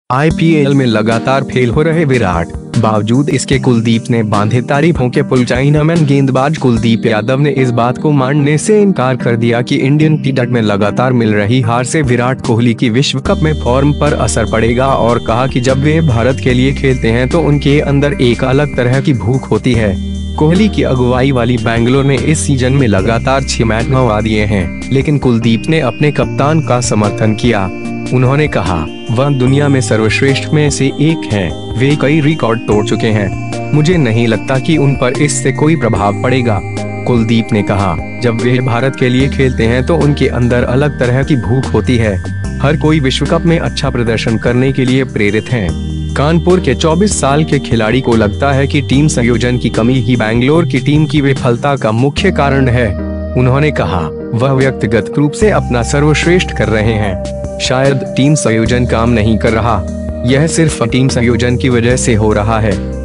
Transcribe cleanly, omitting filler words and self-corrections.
IPL में लगातार fail हो रहे विराट, बावजूद इसके कुलदीप ने बांधे तारीफों के पुल। चाइनामैन गेंदबाज कुलदीप यादव ने इस बात को मानने से इनकार कर दिया कि इंडियन टी20 में लगातार मिल रही हार से विराट कोहली की विश्व कप में फॉर्म पर असर पड़ेगा, और कहा कि जब वे भारत के लिए खेलते हैं तो उनके अंदर एक अलग तरह की भूख होती है। कोहली की अगुवाई वाली बैंगलोर ने इस सीजन में लगातार 6 मैच गंवा दिए हैं, लेकिन कुलदीप ने अपने कप्तान का समर्थन किया। उन्होंने कहा, वह दुनिया में सर्वश्रेष्ठ में से एक हैं। वे कई रिकॉर्ड तोड़ चुके हैं। मुझे नहीं लगता कि उन पर इससे कोई प्रभाव पड़ेगा। कुलदीप ने कहा, जब वे भारत के लिए खेलते हैं तो उनके अंदर अलग तरह की भूख होती है। हर कोई विश्व कप में अच्छा प्रदर्शन करने के लिए प्रेरित है। कानपुर के 24 साल के खिलाड़ी को लगता है कि टीम संयोजन की कमी ही बैंगलोर की टीम की विफलता का मुख्य कारण है। उन्होंने कहा, वह व्यक्तिगत रूप से अपना सर्वश्रेष्ठ कर रहे हैं। शायद टीम संयोजन काम नहीं कर रहा। यह सिर्फ टीम संयोजन की वजह से हो रहा है।